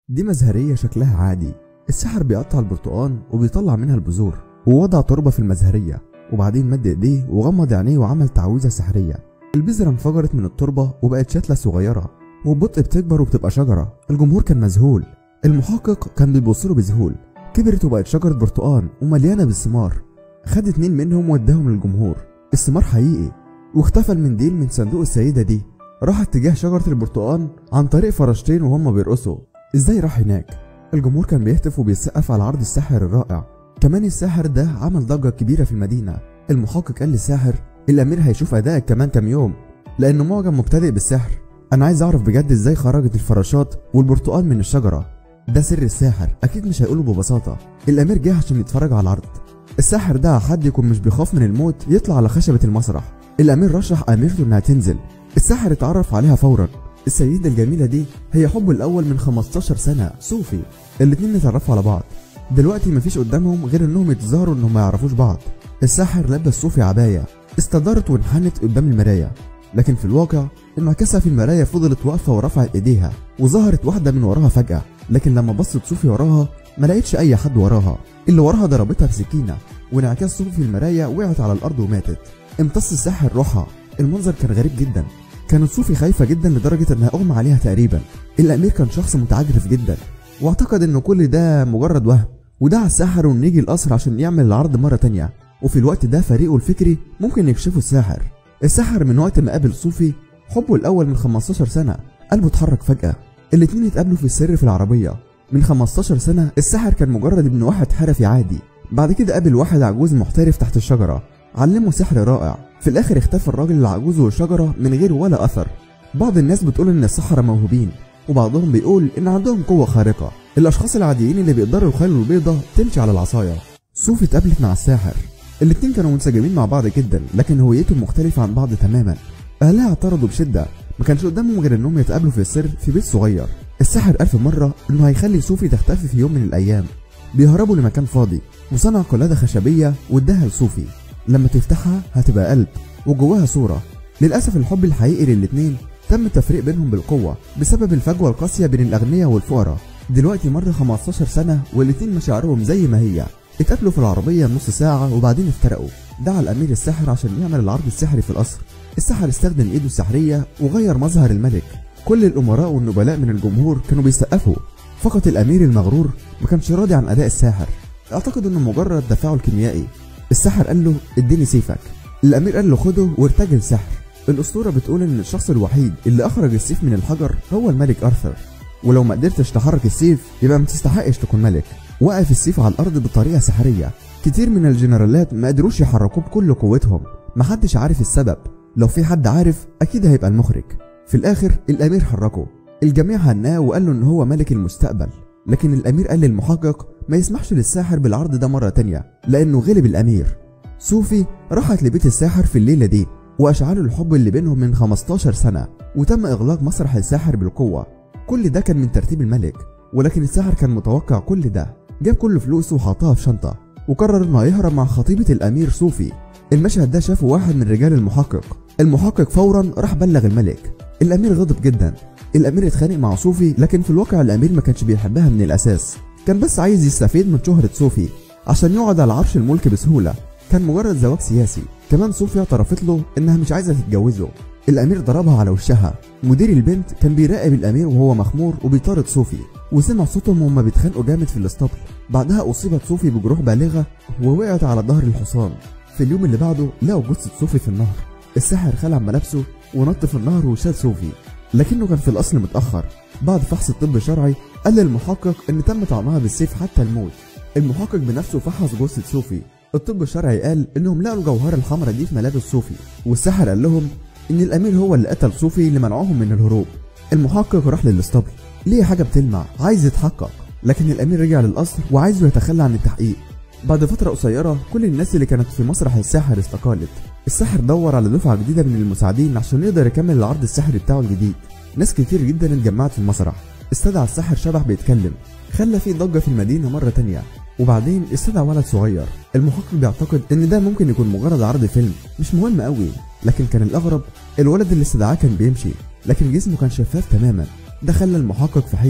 دي مزهرية شكلها عادي. الساحر بيقطع البرتقان وبيطلع منها البذور ووضع تربة في المزهرية، وبعدين مد ايديه وغمض عينيه وعمل تعويذة سحرية. البذرة انفجرت من التربة وبقت شتلة صغيرة وببطء بتكبر وبتبقى شجرة. الجمهور كان مذهول، المحقق كان بيبصله بذهول. كبرت وبقت شجرة برتقان ومليانة بالثمار. خد 2 منهم واداهم للجمهور. الثمار حقيقي. واختفى المنديل من صندوق السيدة دي. راح اتجاه شجرة البرتقان عن طريق فراشتين وهم بيرقصوا. ازاي راح هناك؟ الجمهور كان بيهتف وبيسقف على عرض الساحر الرائع. كمان الساحر ده عمل ضجة كبيرة في المدينة. المحقق قال للساحر الأمير هيشوف أدائك كمان كام يوم، لأنه معجب مبتدئ بالسحر. أنا عايز أعرف بجد ازاي خرجت الفراشات والبرتقال من الشجرة. ده سر الساحر، أكيد مش هيقوله ببساطة. الأمير جه عشان يتفرج على العرض. الساحر ده حد يكون مش بيخاف من الموت يطلع على خشبة المسرح. الأمير رشح أميرته إنها تنزل. الساحر اتعرف عليها فورا. السيدة الجميلة دي هي حبه الأول من 15 سنة، صوفي. الاتنين اتعرفوا على بعض. دلوقتي مفيش قدامهم غير إنهم يتظاهروا إنهم ما يعرفوش بعض. الساحر لبس صوفي عباية، استدارت وانحنت قدام المراية، لكن في الواقع انعكاسها في المراية فضلت واقفة ورفعت ايديها، وظهرت واحدة من وراها فجأة. لكن لما بصت صوفي وراها ما لقيتش أي حد وراها. اللي وراها ضربتها بسكينة، وانعكاس صوفي في المراية وقعت على الأرض وماتت. امتص الساحر روحها. المنظر كان غريب جدا. كانت صوفي خايفة جدا لدرجة انها اغمى عليها تقريبا. الأمير كان شخص متعجرف جدا، واعتقد ان كل ده مجرد وهم، ودعا الساحر انه يجي القصر عشان يعمل العرض مرة تانية. وفي الوقت ده فريقه الفكري ممكن يكشفوا الساحر. الساحر من وقت ما قابل صوفي حبه الأول من 15 سنة قلبه اتحرك فجأة. الاتنين اتقابلوا في السر في العربية. من 15 سنة الساحر كان مجرد ابن واحد حرفي عادي. بعد كده قابل واحد عجوز محترف تحت الشجرة، علمه سحر رائع. في الآخر اختفى الراجل العجوز والشجرة من غير ولا أثر. بعض الناس بتقول إن السحرة موهوبين، وبعضهم بيقول إن عندهم قوة خارقة. الأشخاص العاديين اللي بيقدروا يخلوا البيضة تمشي على العصاية. صوفي اتقابلت مع الساحر. الاتنين كانوا منسجمين مع بعض جدا، لكن هويتهم مختلفة عن بعض تماما. أهلها اعترضوا بشدة، ما كانش قدامهم غير إنهم يتقابلوا في السر في بيت صغير. الساحر قال في مرة إنه هيخلي صوفي تختفي في يوم من الأيام. بيهربوا لمكان فاضي، وصنع قلادة خشبية واداها لصوفي. لما تفتحها هتبقى قلب وجواها صورة. للأسف الحب الحقيقي للاتنين تم التفريق بينهم بالقوة بسبب الفجوة القاسية بين الأغنياء والفقراء. دلوقتي مر 15 سنة والاتنين مشاعرهم زي ما هي. اتقابلوا في العربية نص ساعة وبعدين افترقوا. دعا الأمير الساحر عشان يعمل العرض السحري في القصر. الساحر استخدم ايده السحرية وغير مظهر الملك. كل الأمراء والنبلاء من الجمهور كانوا بيسقفوا. فقط الأمير المغرور ما كانش راضي عن أداء الساحر. اعتقد انه مجرد تفاعل كيميائي. الساحر قال له اديني سيفك. الأمير قال له خده وارتجل سحر. الأسطورة بتقول ان الشخص الوحيد اللي أخرج السيف من الحجر هو الملك أرثر، ولو ما قدرتش تحرك السيف يبقى ما تستحقش تكون ملك. وقف السيف على الأرض بطريقة سحرية. كتير من الجنرالات ما قدروش يحركوه بكل قوتهم. محدش عارف السبب. لو في حد عارف أكيد هيبقى المخرج. في الآخر الأمير حركه. الجميع هناه وقال له إن هو ملك المستقبل، لكن الأمير قال للمحقق ما يسمحش للساحر بالعرض ده مرة تانية لأنه غلب الأمير. صوفي راحت لبيت الساحر في الليلة دي وأشعلوا الحب اللي بينهم من 15 سنة، وتم إغلاق مسرح الساحر بالقوة. كل ده كان من ترتيب الملك، ولكن الساحر كان متوقع كل ده. جاب كل فلوسه وحطها في شنطة وقرر انه هيهرب مع خطيبة الأمير صوفي. المشهد ده شافه واحد من رجال المحقق. المحقق فورا راح بلغ الملك. الأمير غضب جدا. الأمير اتخانق مع صوفي، لكن في الواقع الأمير ما كانش بيحبها من الأساس. كان بس عايز يستفيد من شهرة صوفي عشان يقعد على عرش الملك بسهولة. كان مجرد زواج سياسي. كمان صوفي اعترفت له انها مش عايزة تتجوزه. الأمير ضربها على وشها. مدير البنت كان بيراقب الأمير وهو مخمور وبيطارد صوفي، وسمع صوتهم وهما بيتخانقوا جامد في الاسطبل. بعدها أصيبت صوفي بجروح بالغة ووقعت على ظهر الحصان. في اليوم اللي بعده لقوا جثة صوفي في النهر. الساحر خلع ملابسه ونط في النهر وشال صوفي، لكنه كان في الأصل متأخر. بعد فحص الطب الشرعي قال للمحقق ان تم طعنها بالسيف حتى الموت. المحقق بنفسه فحص جثة صوفي. الطب الشرعي قال انهم لقوا الجوهرة الحمراء دي في ملابس صوفي، والساحر قال لهم ان الأمير هو اللي قتل صوفي لمنعهم من الهروب. المحقق راح للاسطبل. ليه حاجة بتلمع، عايز يتحقق، لكن الأمير رجع للقصر وعايزه يتخلى عن التحقيق. بعد فترة قصيرة كل الناس اللي كانت في مسرح الساحر استقالت. الساحر دور على دفعة جديدة من المساعدين عشان يقدر يكمل العرض السحري بتاعه الجديد. ناس كتير جدا اتجمعت في المسرح. استدعى الساحر شبح بيتكلم، خلى فيه ضجة في المدينة مرة تانية، وبعدين استدعى ولد صغير. المحقق بيعتقد ان ده ممكن يكون مجرد عرض فيلم مش مهم قوي، لكن كان الأغرب الولد اللي استدعاه كان بيمشي، لكن جسمه كان شفاف تماما. ده خلى المحقق في حيرة.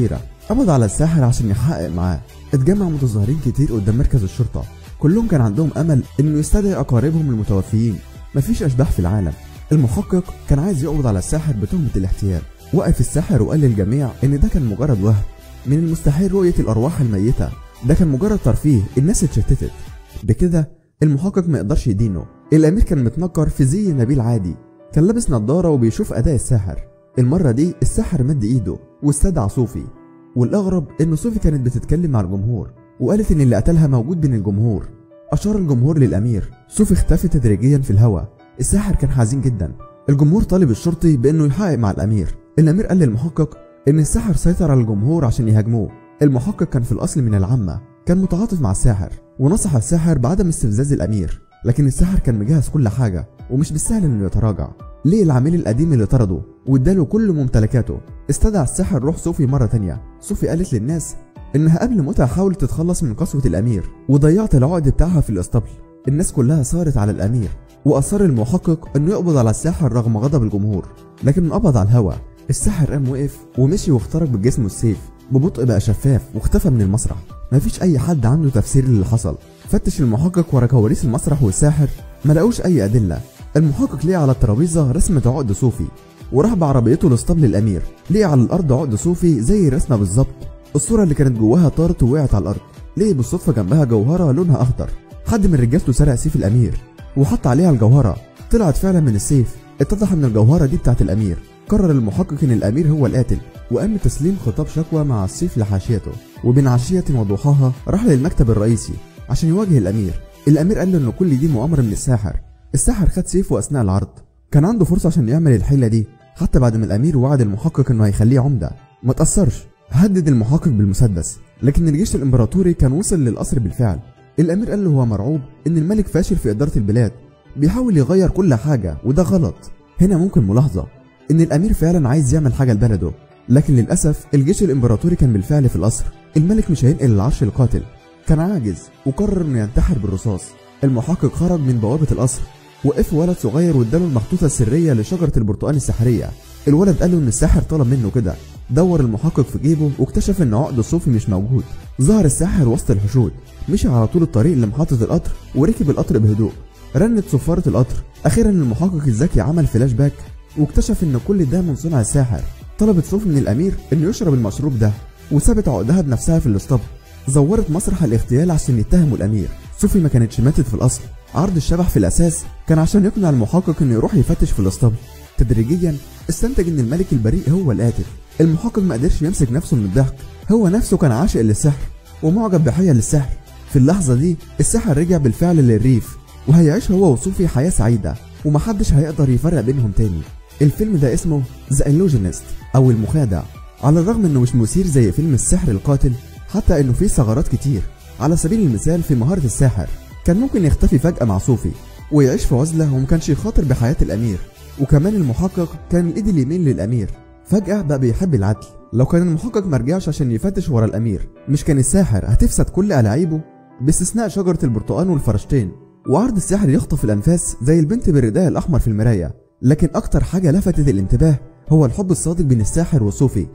قبض على الساحر عشان يحقق معاه. اتجمع متظاهرين كتير قدام مركز الشرطة، كلهم كان عندهم امل انه يستدعي اقاربهم المتوفيين. مفيش اشباح في العالم. المحقق كان عايز يقبض على الساحر بتهمة الاحتيال. وقف الساحر وقال للجميع ان ده كان مجرد وهم، من المستحيل رؤية الارواح الميتة، ده كان مجرد ترفيه، الناس اتشتتت. بكده المحقق ما يقدرش يدينه. الامير كان متنكر في زي نبيل عادي، كان لابس نظارة وبيشوف اداء الساحر. المرة دي الساحر مد ايده واستدعى صوفي، والاغرب ان صوفي كانت بتتكلم مع الجمهور وقالت ان اللي قتلها موجود بين الجمهور. اشار الجمهور للامير. صوفي اختفت تدريجيا في الهواء. الساحر كان حزين جدا. الجمهور طالب الشرطي بانه يحقق مع الامير. الامير قال للمحقق ان الساحر سيطر على الجمهور عشان يهاجموه. المحقق كان في الاصل من العامة، كان متعاطف مع الساحر ونصح الساحر بعدم استفزاز الامير، لكن الساحر كان مجهز كل حاجة ومش بالسهل انه يتراجع. ليه العميل القديم اللي طرده واداله كل ممتلكاته. استدعى الساحر روح صوفي مرة تانية. صوفي قالت للناس انها قبل موتها حاولت تتخلص من قسوة الامير وضيعت العقد بتاعها في الاسطبل. الناس كلها صارت على الامير، واصر المحقق انه يقبض على الساحر رغم غضب الجمهور، لكن انقبض على الهوا. الساحر قام وقف ومشي واخترق بالجسم والسيف. ببطء بقى شفاف واختفى من المسرح. مفيش اي حد عنده تفسير للي حصل. فتش المحقق ورا كواليس المسرح والساحر، ما لقوش اي ادله. المحقق لقى على الترابيزه رسمه عقد صوفي، وراح بعربيته لاسطبل الامير. لقى على الارض عقد صوفي زي الرسمه بالظبط. الصوره اللي كانت جواها طارت ووقعت على الارض. لقى بالصدفه جنبها جوهره لونها اخضر. حد من رجالته سرق سيف الامير وحط عليها الجوهره. طلعت فعلا من السيف. اتضح ان الجوهره دي بتاعت الامير. قرر المحقق ان الامير هو القاتل، وقام تسليم خطاب شكوى مع السيف لحاشيته. وبين عشيه وضحاها راح للمكتب الرئيسي عشان يواجه الامير. الامير قال له ان كل دي مؤامره من الساحر. الساحر خد سيفه اثناء العرض. كان عنده فرصه عشان يعمل الحيله دي، حتى بعد ما الامير وعد المحقق انه هيخليه عمده. ما تاثرش، هدد المحقق بالمسدس، لكن الجيش الامبراطوري كان وصل للقصر بالفعل. الامير قال له هو مرعوب ان الملك فاشل في اداره البلاد، بيحاول يغير كل حاجه وده غلط. هنا ممكن ملاحظه ان الامير فعلا عايز يعمل حاجه لبلده، لكن للاسف الجيش الامبراطوري كان بالفعل في القصر. الملك مش هينقل العرش القاتل، كان عاجز وقرر انه ينتحر بالرصاص. المحقق خرج من بوابه القصر، وقف ولد صغير واداله المخطوطه السريه لشجره البرتقال السحريه. الولد قال له ان الساحر طلب منه كده. دور المحقق في جيبه واكتشف ان عقد صوفي مش موجود. ظهر الساحر وسط الحشود، مشي على طول الطريق لمحطه القطر وركب القطر بهدوء. رنت صفاره القطر. اخيرا المحقق الذكي عمل فلاش باك واكتشف ان كل ده من صنع الساحر. طلبت صوفي من الامير انه يشرب المشروب ده، وسابت عقدها بنفسها في الاسطبل. زورت مسرح الاغتيال عشان يتهموا الامير. صوفي ما كانتش ماتت في الاصل. عرض الشبح في الاساس كان عشان يقنع المحقق انه يروح يفتش في الاسطبل. تدريجيا استنتج ان الملك البريء هو القاتل. المحقق ما قدرش يمسك نفسه من الضحك. هو نفسه كان عاشق للسحر ومعجب بحيل السحر. في اللحظه دي الساحر رجع بالفعل للريف، وهيعيش هو وصوفي حياه سعيده ومحدش هيقدر يفرق بينهم تاني. الفيلم ده اسمه ذا إلوجينست او المخادع. على الرغم انه مش مثير زي فيلم السحر القاتل، حتى انه فيه ثغرات كتير. على سبيل المثال في مهارة الساحر، كان ممكن يختفي فجأة مع صوفي ويعيش في عزلة ومكانش يخاطر بحياة الأمير. وكمان المحقق كان الإيد اليمين للأمير، فجأة بقى بيحب العدل. لو كان المحقق مرجعش عشان يفتش ورا الأمير، مش كان الساحر هتفسد كل ألاعيبه باستثناء شجرة البرتقال والفراشتين، وعرض الساحر يخطف الأنفاس زي البنت بالرداء الأحمر في المراية. لكن أكتر حاجة لفتت الانتباه هو الحب الصادق بين الساحر وصوفي.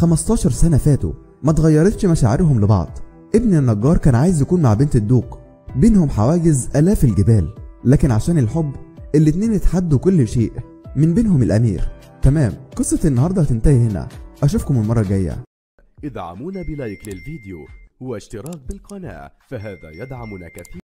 15 سنة فاتوا ما اتغيرتش مشاعرهم لبعض. ابن النجار كان عايز يكون مع بنت الدوق، بينهم حواجز آلاف الجبال، لكن عشان الحب الاتنين اتحدوا كل شيء، من بينهم الأمير. تمام، قصة النهاردة هتنتهي هنا. أشوفكم المرة الجاية. ادعمونا بلايك للفيديو واشتراك بالقناة، فهذا يدعمنا كثيرا.